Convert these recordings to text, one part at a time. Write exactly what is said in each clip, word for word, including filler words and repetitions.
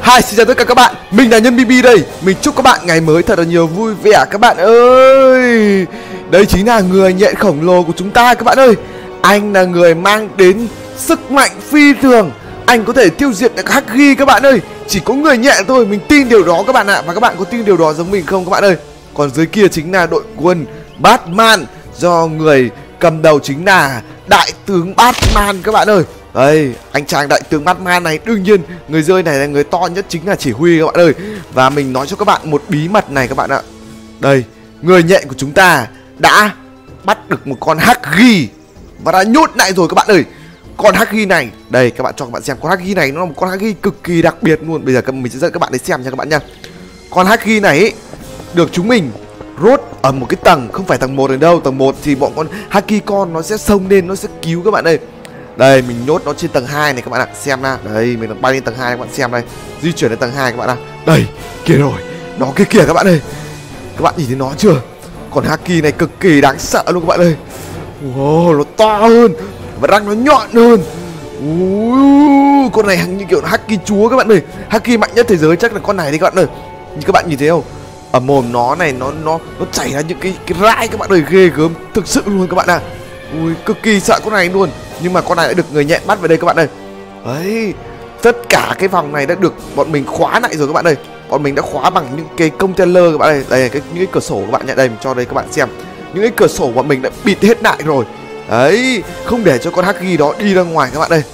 Hi, xin chào tất cả các bạn, mình là Nhân bê bê đây. Mình chúc các bạn ngày mới thật là nhiều vui vẻ các bạn ơi. Đây chính là người nhện khổng lồ của chúng ta các bạn ơi. Anh là người mang đến sức mạnh phi thường. Anh có thể tiêu diệt được Huggy các bạn ơi. Chỉ có người nhện thôi, mình tin điều đó các bạn ạ. Và các bạn có tin điều đó giống mình không các bạn ơi? Còn dưới kia chính là đội quân Batman, do người cầm đầu chính là Đại tướng Batman các bạn ơi. Đây, anh chàng đại tướng Batman này, đương nhiên người rơi này là người to nhất chính là chỉ huy các bạn ơi. Và mình nói cho các bạn một bí mật này các bạn ạ. Đây, người nhện của chúng ta đã bắt được một con Huggy và đã nhốt lại rồi các bạn ơi. Con Huggy này, đây các bạn cho các bạn xem, con Huggy này nó là một con Huggy cực kỳ đặc biệt luôn. Bây giờ mình sẽ dẫn các bạn đến xem nha các bạn nha. Con Huggy này ấy, được chúng mình rốt ở một cái tầng, không phải tầng một ở đâu. Tầng một thì bọn con Huggy con nó sẽ xông lên, nó sẽ cứu các bạn ơi. Đây, mình nhốt nó trên tầng hai này các bạn ạ. Xem nào, đây, mình đang bay lên tầng hai các bạn xem đây. Di chuyển đến tầng hai các bạn ạ. Đây, kia rồi, nó kia kìa các bạn ơi. Các bạn nhìn thấy nó chưa? Con Huggy này cực kỳ đáng sợ luôn các bạn ơi. Wow, nó to hơn và răng nó nhọn hơn. Ui, con này như kiểu Huggy chúa các bạn ơi. Huggy mạnh nhất thế giới chắc là con này đi các bạn ơi. Như các bạn nhìn thấy không? Ở mồm nó này, nó nó nó chảy ra những cái cái rai các bạn ơi, ghê gớm thực sự luôn các bạn ạ. Ui, cực kỳ sợ con này luôn. Nhưng mà con này đã được người nhện bắt về đây các bạn ơi. Đấy, tất cả cái phòng này đã được bọn mình khóa lại rồi các bạn ơi. Bọn mình đã khóa bằng những cái container các bạn ơi. Đây, cái, những cái cửa sổ các bạn nhận đây, mình cho đây các bạn xem. Những cái cửa sổ bọn mình đã bịt hết lại rồi. Đấy, không để cho con Huggy đó đi ra ngoài các bạn ơi.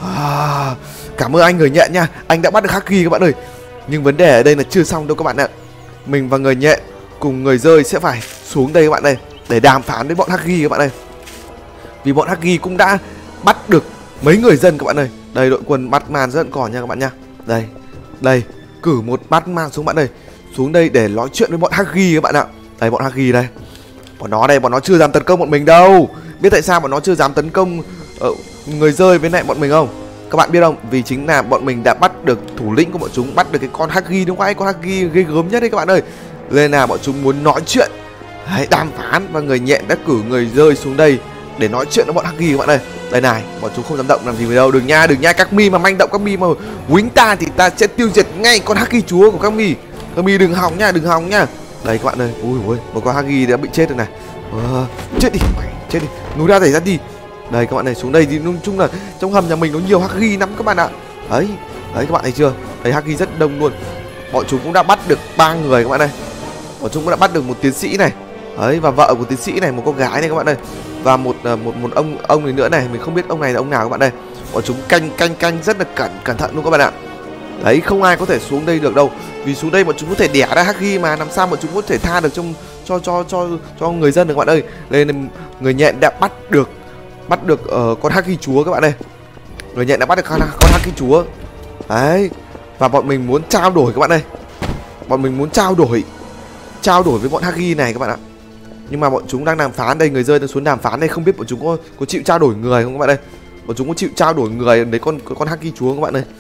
À, cảm ơn anh người nhện nha, anh đã bắt được Huggy các bạn ơi. Nhưng vấn đề ở đây là chưa xong đâu các bạn ạ. Mình và người nhện cùng người rơi sẽ phải xuống đây các bạn ơi, để đàm phán với bọn Huggy các bạn ơi. Vì bọn Huggy cũng đã bắt được mấy người dân các bạn ơi. Đây, đội quân Batman rất còn nha các bạn nha. Đây, đây, cử một Batman xuống bạn ơi, xuống đây để nói chuyện với bọn Huggy các bạn ạ. Đây, bọn Huggy đây. Bọn nó đây, bọn nó chưa dám tấn công bọn mình đâu. Biết tại sao bọn nó chưa dám tấn công uh, người rơi với lại bọn mình không? Các bạn biết không? Vì chính là bọn mình đã bắt được thủ lĩnh của bọn chúng, bắt được cái con Huggy đúng không? Con Huggy ghê gớm nhất đấy các bạn ơi. Nên là bọn chúng muốn nói chuyện, đấy, đàm phán, và người nhện đã cử người rơi xuống đây để nói chuyện với bọn Huggy các bạn ơi. Đây này, bọn chúng không dám động làm gì với đâu. Đừng nha, đừng nha các mi mà manh động, các mi mà quýnh ta thì ta sẽ tiêu diệt ngay con Huggy chúa của các mi. Các mi đừng hòng nha, đừng hòng nha. Đây các bạn ơi, ui ui, một con Huggy đã bị chết rồi này. À, chết đi, chết đi, núi ra đẩy ra đi. Đây các bạn này, xuống đây thì nói chung là trong hầm nhà mình nó nhiều Huggy lắm các bạn ạ. Đấy, đấy các bạn thấy chưa? Đấy, Huggy rất đông luôn. Bọn chúng cũng đã bắt được ba người các bạn ơi. Bọn chúng cũng đã bắt được một tiến sĩ này. Đấy, và vợ của tiến sĩ này, một cô gái này các bạn ơi. Và một một một ông ông này nữa này, mình không biết ông này là ông nào các bạn ơi. Bọn chúng canh canh canh rất là cẩn cẩn thận luôn các bạn ạ. Đấy, không ai có thể xuống đây được đâu. Vì xuống đây bọn chúng có thể đẻ ra Huggy mà, làm sao bọn chúng có thể tha được trong cho cho cho cho người dân được các bạn ơi. Nên người nhện đã bắt được bắt được uh, con Huggy chúa các bạn ơi. Người nhện đã bắt được con, con Huggy chúa. Đấy, và bọn mình muốn trao đổi các bạn ơi. Bọn mình muốn trao đổi trao đổi với bọn Huggy này các bạn ạ. Nhưng mà bọn chúng đang đàm phán đây, người rơi đang xuống đàm phán đây, không biết bọn chúng có có chịu trao đổi người không các bạn ơi. Bọn chúng có chịu trao đổi người đấy con con Huggy chúa các bạn ơi.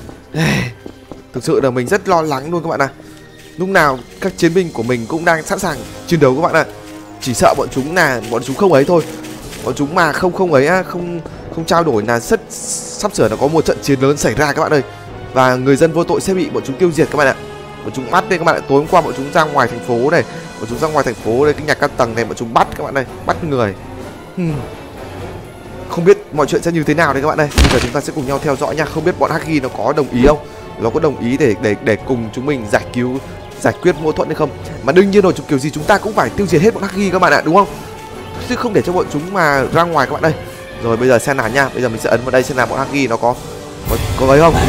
Thực sự là mình rất lo lắng luôn các bạn ạ. Lúc nào các chiến binh của mình cũng đang sẵn sàng chiến đấu các bạn ạ. Chỉ sợ bọn chúng là bọn chúng không ấy thôi. Bọn chúng mà không không ấy á, không không trao đổi là rất sắp sửa nó có một trận chiến lớn xảy ra các bạn ơi. Và người dân vô tội sẽ bị bọn chúng tiêu diệt các bạn ạ. Bọn chúng bắt đây các bạn ạ. Tối hôm qua bọn chúng ra ngoài thành phố này, bọn chúng ra ngoài thành phố đây, cái nhà cao tầng này bọn chúng bắt các bạn ơi, bắt người. Hmm. Không biết mọi chuyện sẽ như thế nào đây các bạn ơi. Bây giờ chúng ta sẽ cùng nhau theo dõi nha. Không biết bọn Huggy nó có đồng ý không? Nó có đồng ý để để để cùng chúng mình giải cứu, giải quyết mâu thuẫn hay không? Mà đương nhiên rồi, kiểu gì chúng ta cũng phải tiêu diệt hết bọn Huggy các bạn ạ, đúng không? Chứ không để cho bọn chúng mà ra ngoài các bạn ơi. Rồi bây giờ xem nào nha. Bây giờ mình sẽ ấn vào đây xem nào bọn Huggy nó có có, có ấy không?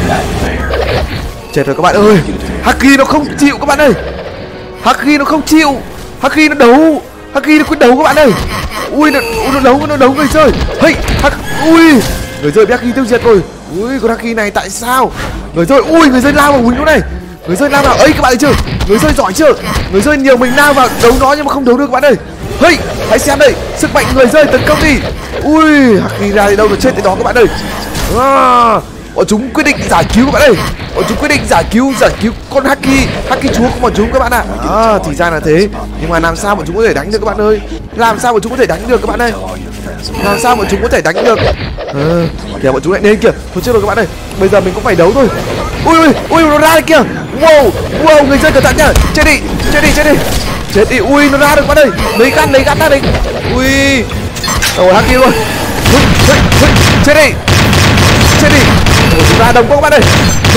Chết rồi các bạn ơi. Huggy nó không chịu các bạn ơi. Huggy nó không chịu. Huggy nó đấu. Huggy nó quyết đấu các bạn ơi. Ui, nó, nó đấu nó đấu người chơi. Hey, Hug, ui, người chơi bị Huggy tiêu diệt rồi. Ui, con Huggy này tại sao? Người chơi, ui, người chơi lao vào quýnh nó này. Người chơi lao vào ấy các bạn thấy chưa? Người chơi giỏi chưa? Người chơi nhiều mình lao vào đấu nó nhưng mà không đấu được các bạn ơi. Hey, hãy xem đây, sức mạnh người rơi tấn công đi. Ui, Huggy ra thì đâu, nó chết tới đó các bạn ơi. À, bọn chúng quyết định giải cứu các bạn ơi. Bọn chúng quyết định giải cứu giải cứu con Huggy, Huggy chúa của bọn chúng các bạn ạ. À, thì ra là thế. Nhưng mà làm sao bọn chúng có thể đánh được các bạn ơi? Làm sao bọn chúng có thể đánh được các bạn ơi? Làm sao bọn chúng có thể đánh được? À, kìa bọn chúng lại lên kìa. Thôi chết rồi các bạn ơi. Bây giờ mình cũng phải đấu thôi. ui ui ui nó ra đây kìa. Wow wow, người dân cẩn thận nhá. Chết đi chết đi chết đi chết đi. Ui nó ra được bạn ơi, lấy gắn lấy gắn ra đây. Ui rồi haki luôn. Chết đi chết đi. Chúng ta đồng quá các bạn ơi.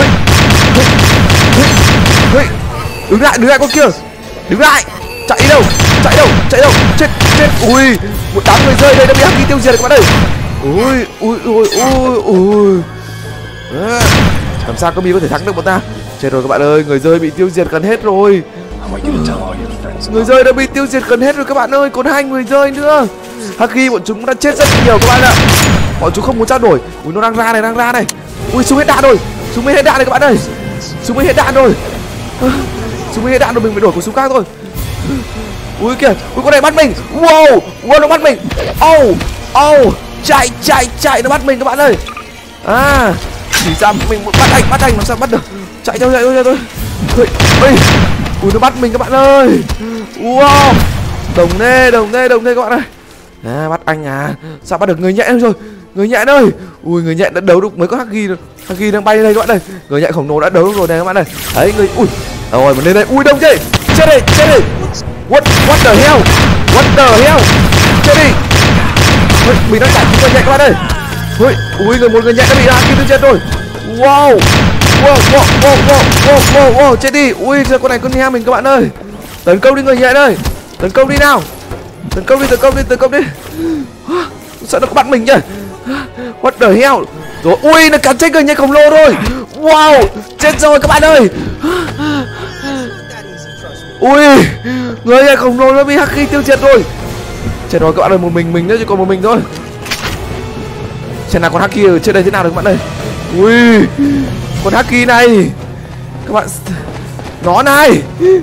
Đứng lại đứng lại con kia, đứng lại. Chạy đâu chạy đâu chạy đâu. Chết chết. Ui một đám người rơi đây đã bị haki tiêu diệt các bạn ơi. Ui ui ui ui ui à, làm sao Kami có thể thắng được bọn ta. Chết rồi các bạn ơi, người rơi bị tiêu diệt gần hết rồi. Người rơi đã bị tiêu diệt gần hết rồi các bạn ơi, còn hai người rơi nữa. Haki bọn chúng đã chết rất nhiều các bạn ạ. Bọn chúng không muốn trao đổi. Ui nó đang ra này đang ra này. Ui súng hết đạn rồi, súng hết đạn này các bạn ơi, súng hết đạn rồi. À, súng hết đạn rồi, mình phải đổi của súng khác thôi. Ui kìa, ui con này bắt mình. Wow wow nó bắt mình. Oh oh chạy chạy chạy nó bắt mình các bạn ơi. À chỉ ra mình bắt anh bắt anh làm sao bắt được. Chạy theo chạy theo thôi. Ui ui nó bắt mình các bạn ơi. Wow đồng nê đồng nê đồng nê các bạn ơi. À, bắt anh à, sao bắt được người nhện rồi. Người nhện ơi, ui người nhện đã đấu được mới có haki rồi. Haki đang bay lên đây các bạn ơi. Người nhện khổng lồ đã đấu được rồi này các bạn ơi. Đấy người ui rồi mình lên đây. Ui đông chết chết đi chết đi. What what the hell what the hell chết đi. Ui, mình đang chạy người nhện các bạn ơi. Ui ui người một người nhện đã bị haki tiêu diệt rồi. Wow wow wow wow wow wow wow chết đi. Ui giờ con này con heo mình các bạn ơi. Tấn công đi người nhện ơi, tấn công đi nào. Tấn công đi tấn công đi tấn công đi. Sợ nó có bắt mình nhỉ. What the hell. Rồi ui nó cắn chết người nhện khổng lồ rồi. Wow chết rồi các bạn ơi. Ui người nhện khổng lồ nó bị haki tiêu diệt rồi. Chết rồi các bạn ơi, một mình mình nữa chỉ còn một mình thôi. Xem nào con haki ở trên đây thế nào được các bạn ơi. Ui con haki này các bạn, nó này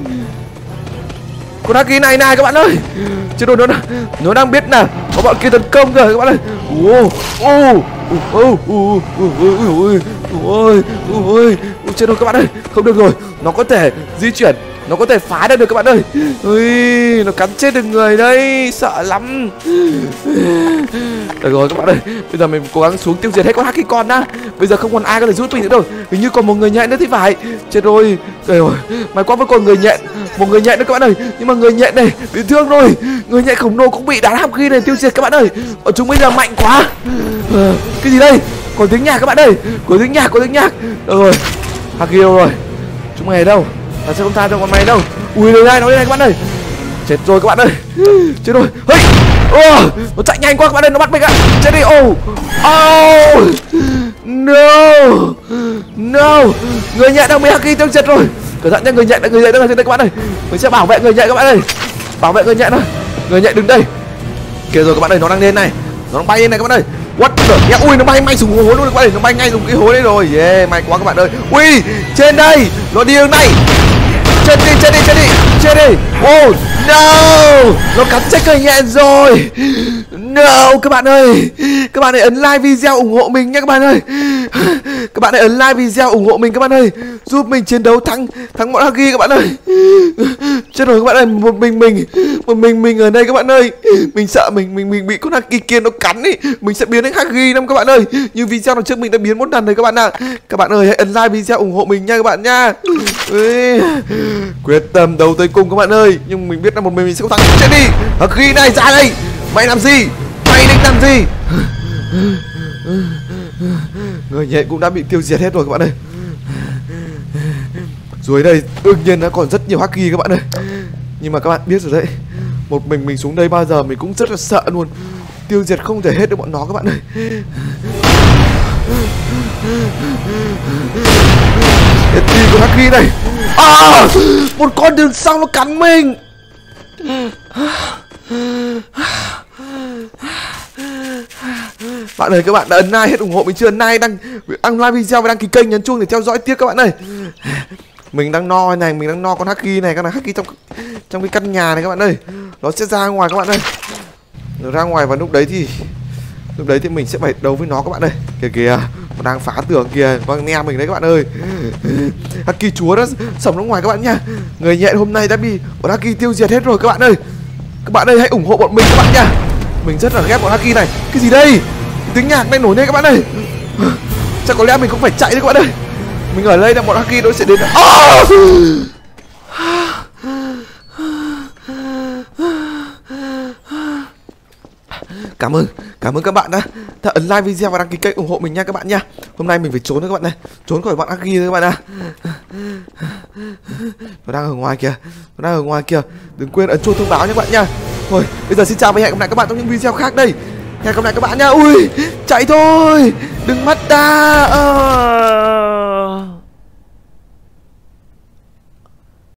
con haki này này các bạn ơi. Chứ đồ nó nó đang biết nào có bọn kia tấn công rồi các bạn ơi. Ui ui ui ui ui ui ui chết rồi các bạn ơi, không được rồi, nó có thể di chuyển, nó có thể phá được được các bạn ơi. Ui nó cắn chết được người đây, sợ lắm. Được rồi các bạn ơi, bây giờ mình cố gắng xuống tiêu diệt hết con haki con đã. Bây giờ không còn ai có thể giúp mình nữa đâu. Hình như còn một người nhện nữa thì phải. Chết rồi. Trời ơi, may quá vẫn còn người nhện, một người nhện nữa các bạn ơi. Nhưng mà người nhện này bị thương rồi. Người nhện khổng lồ cũng bị đám haki này tiêu diệt các bạn ơi. Bọn chúng bây giờ mạnh quá. À, cái gì đây? Có tiếng nhạc các bạn ơi. Có tiếng nhạc, có tiếng nhạc. Được rồi. Haki đâu rồi? Chúng mày ở đâu? Ta sẽ không tha cho con mày đâu. Ui đây này, nó đây này các bạn ơi. Chết rồi các bạn ơi. Chết rồi. Hey. Oh, nó chạy nhanh quá các bạn ơi, nó bắt mình ạ. Chết đi. Oh. Oh. No. No. Người nhện đang bị haki tiêu diệt rồi. Cẩn thận nha, người nhện, người nhện đang ở trên đây các bạn ơi. Mình sẽ bảo vệ người nhện các bạn ơi. Bảo vệ người nhện thôi. Người nhện đứng đây. Kìa rồi các bạn ơi, nó đang lên này. Nó đang bay lên này các bạn ơi. What the? Ui nó bay ngay xuống hố luôn các bạn ơi, nó bay ngay xuống cái hố đấy rồi. Yeah, may quá các bạn ơi. Ui, trên đây, nó đi hướng này. Chết đi, chết đi, chết đi, chết đi. Oh, no. Nó cắn chết người nhện rồi. No, các bạn ơi. Các bạn hãy ấn like video ủng hộ mình nha các bạn ơi. Các bạn hãy ấn like video ủng hộ mình các bạn ơi. Giúp mình chiến đấu thắng thắng bọn haki các bạn ơi. Chết rồi các bạn ơi, một mình mình, một mình mình ở đây các bạn ơi. Mình sợ mình mình mình bị con haki kia nó cắn ý, mình sẽ biến thành haki lắm các bạn ơi. Như video lần trước mình đã biến một lần rồi các bạn ạ. À. Các bạn ơi hãy ấn like video ủng hộ mình nha các bạn nha. Ui, quyết tâm đấu tới cùng các bạn ơi. Nhưng mình biết là một mình mình sẽ không thắng. Chết đi, haki này ra đây. Mày làm gì? Mày định làm gì? Người nhện cũng đã bị tiêu diệt hết rồi các bạn ơi. Dưới đây đương nhiên nó còn rất nhiều haki các bạn ơi. Nhưng mà các bạn biết rồi đấy, một mình mình xuống đây bao giờ mình cũng rất là sợ luôn. Tiêu diệt không thể hết được bọn nó các bạn ơi. Để đi con haki này. À, một con đường sau nó cắn mình. Bạn ơi, các bạn đã ấn like hết ủng hộ mình chưa? Like đăng đăng like video và đăng ký kênh, nhấn chuông để theo dõi tiếp các bạn ơi. Mình đang no này, mình đang no con haki này, con này haki trong trong cái căn nhà này các bạn ơi. Nó sẽ ra ngoài các bạn ơi. Nó ra ngoài và lúc đấy thì lúc đấy thì mình sẽ phải đấu với nó các bạn ơi. Kìa kìa, nó đang phá tường kìa, nó đang nghe mình đấy các bạn ơi. Haki chúa đã sống ra ngoài các bạn nha. Người nhện hôm nay đã bị bọn haki tiêu diệt hết rồi các bạn ơi. Các bạn ơi hãy ủng hộ bọn mình các bạn nha. Mình rất là ghét bọn haki này. Cái gì đây? Tiếng nhạc này nổi lên các bạn ơi. Chắc có lẽ mình cũng phải chạy đấy các bạn ơi. Mình ở đây là bọn Haki nó sẽ đến. Oh! Cảm ơn, cảm ơn các bạn đã, đã ấn like video và đăng ký kênh ủng hộ mình nha các bạn nha. Hôm nay mình phải trốn đấy các bạn này, trốn khỏi bọn Haki đấy các bạn ạ. Nó đang ở ngoài kìa, nó đang ở ngoài kìa. Đừng quên ấn chuông thông báo nha các bạn nha. Thôi, bây giờ xin chào và hẹn gặp lại các bạn trong những video khác đây. Hẹn gặp lại các bạn nha. Ui, chạy thôi, đừng mất đà. À.